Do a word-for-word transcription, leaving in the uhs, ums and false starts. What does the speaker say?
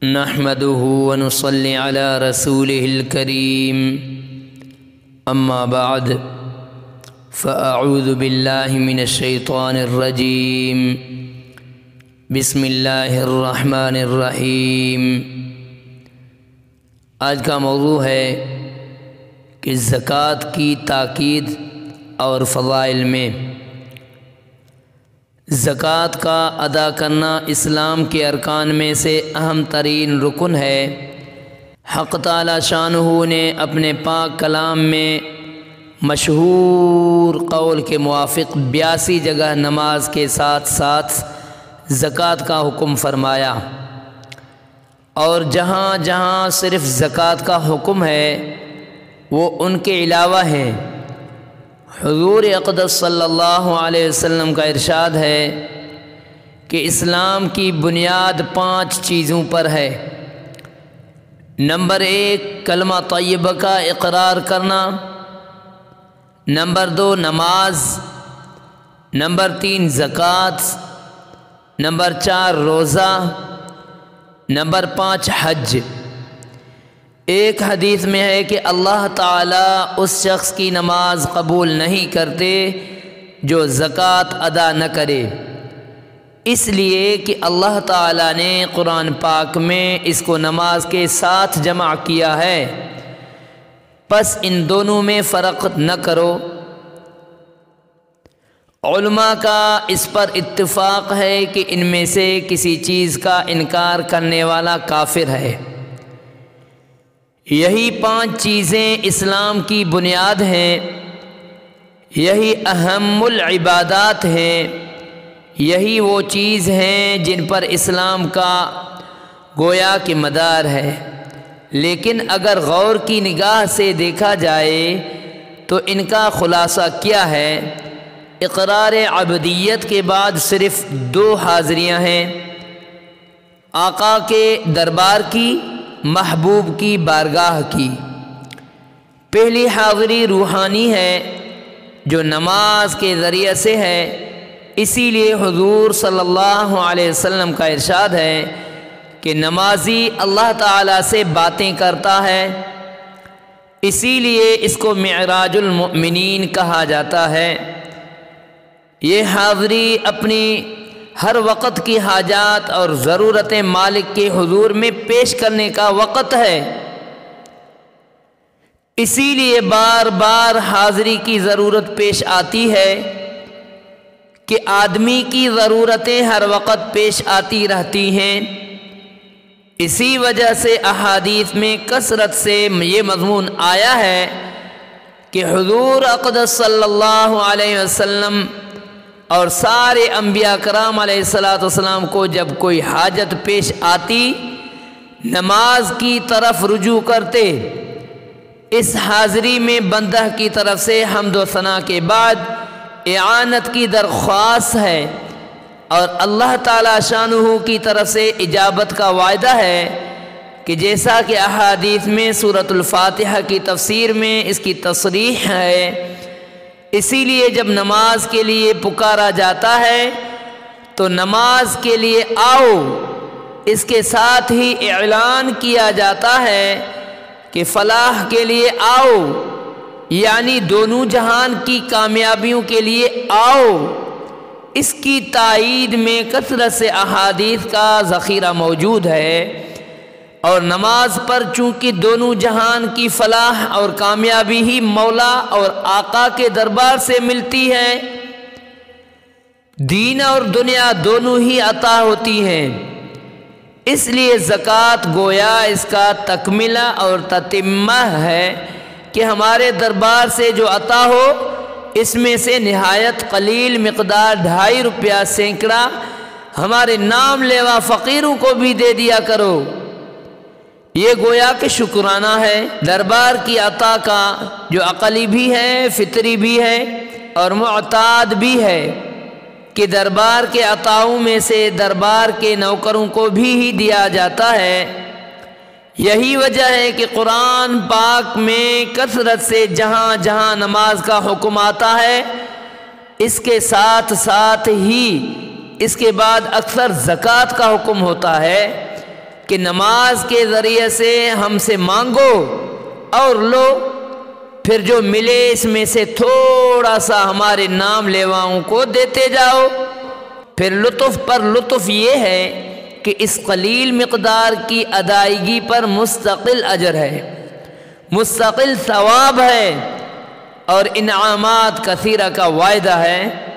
نحمده ونصلي على رسوله الكريم أما بعد فأعوذ بالله من الشيطان الرجيم بسم الله الرحمن الرحيم۔ آج کا موضوع ہے کہ زکوٰۃ کی تاکید اور فضائل میں۔ زکوٰۃ کا ادا کرنا اسلام کے ارکان میں سے اہم ترین رکن ہے۔ حق تعالی شانہ نے اپنے پاک کلام میں مشہور قول کے موافق بیاسی جگہ نماز کے ساتھ ساتھ زکوٰۃ کا حکم فرمایا، اور جہاں جہاں صرف زکوٰۃ کا حکم ہے وہ ان کے علاوہ ہیں۔ حضور اقدس صلی اللہ علیہ وسلم کا ارشاد ہے کہ اسلام کی بنیاد پانچ چیزوں پر ہے۔ نمبر ایک، کلمہ طیبہ کا اقرار کرنا۔ نمبر دو، نماز۔ نمبر تین، زکوٰۃ۔ نمبر چار، روزہ۔ نمبر پانچ، حج۔ ایک حدیث میں ہے کہ اللہ تعالیٰ اس شخص کی نماز قبول نہیں کرتے جو زکوٰۃ ادا نہ کرے، اس لیے کہ اللہ تعالیٰ نے قرآن پاک میں اس کو نماز کے ساتھ جمع کیا ہے، پس ان دونوں میں فرق نہ کرو۔ علماء کا اس پر اتفاق ہے کہ ان میں سے کسی چیز کا انکار کرنے والا کافر ہے۔ یہی پانچ چیزیں اسلام کی بنیاد ہیں، یہی اہم العبادات ہیں، یہی وہ چیز ہیں جن پر اسلام کا گویا کہ مدار ہے۔ لیکن اگر غور کی نگاہ سے دیکھا جائے تو ان کا خلاصہ کیا ہے؟ اقرار عبدیت کے بعد صرف دو حاضریاں ہیں، آقا کے دربار کی، محبوب کی بارگاہ کی۔ پہلی حاضری روحانی ہے جو نماز کے ذریعے سے ہے، اسی لیے حضور صلی اللہ علیہ وسلم کا ارشاد ہے کہ نمازی اللہ تعالیٰ سے باتیں کرتا ہے، اسی لیے اس کو معراج المؤمنین کہا جاتا ہے۔ یہ حاضری اپنی ہر وقت کی حاجات اور ضرورتیں مالک کے حضور میں پیش کرنے کا وقت ہے، اسی لیے بار بار حاضری کی ضرورت پیش آتی ہے کہ آدمی کی ضرورتیں ہر وقت پیش آتی رہتی ہیں۔ اسی وجہ سے احادیث میں کثرت سے یہ مضمون آیا ہے کہ حضور اقدس صلی اللہ علیہ وسلم اور سارے انبیاء کرام علیہ الصلاۃ والسلام کو جب کوئی حاجت پیش آتی نماز کی طرف رجوع کرتے۔ اس حاضری میں بندہ کی طرف سے حمد و ثنا کے بعد اعانت کی درخواست ہے، اور اللہ تعالی شانہ کی طرف سے اجابت کا وعدہ ہے کہ جیسا کہ احادیث میں سورۃ الفاتحہ کی تفسیر میں اس کی تصریح ہے۔ اسی لیے جب نماز کے لیے پکارا جاتا ہے تو نماز کے لیے آؤ، اس کے ساتھ ہی اعلان کیا جاتا ہے کہ فلاح کے لیے آؤ، یعنی دونوں جہان کی کامیابیوں کے لیے آؤ۔ اس کی تائید میں کثرت سے احادیث کا ذخیرہ موجود ہے، اور نماز پر چونکہ دونوں جہان کی فلاح اور کامیابی ہی مولا اور آقا کے دربار سے ملتی ہے، دین اور دنیا دونوں ہی عطا ہوتی ہیں، اس لیے زکوٰۃ گویا اس کا تکملہ اور تتمہ ہے کہ ہمارے دربار سے جو عطا ہو اس میں سے نہایت قلیل مقدار ڈھائی روپیہ سینکڑا ہمارے نام لیوا فقیروں کو بھی دے دیا کرو۔ یہ گویا کہ شکرانہ ہے دربار کی عطا کا، جو عقلی بھی ہے، فطری بھی ہے اور معتاد بھی ہے، کہ دربار کے عطاؤں میں سے دربار کے نوکروں کو بھی ہی دیا جاتا ہے۔ یہی وجہ ہے کہ قرآن پاک میں کثرت سے جہاں جہاں نماز کا حکم آتا ہے اس کے ساتھ ساتھ ہی اس کے بعد اکثر زکوٰۃ کا حکم ہوتا ہے۔ کہ نماز کے ذریعے سے ہم سے مانگو اور لو، پھر جو ملے اس میں سے تھوڑا سا ہمارے نام لیواؤں کو دیتے جاؤ۔ پھر لطف پر لطف یہ ہے کہ اس قلیل مقدار کی ادائیگی پر مستقل اجر ہے، مستقل ثواب ہے اور انعامات کثیرہ کا وعدہ ہے۔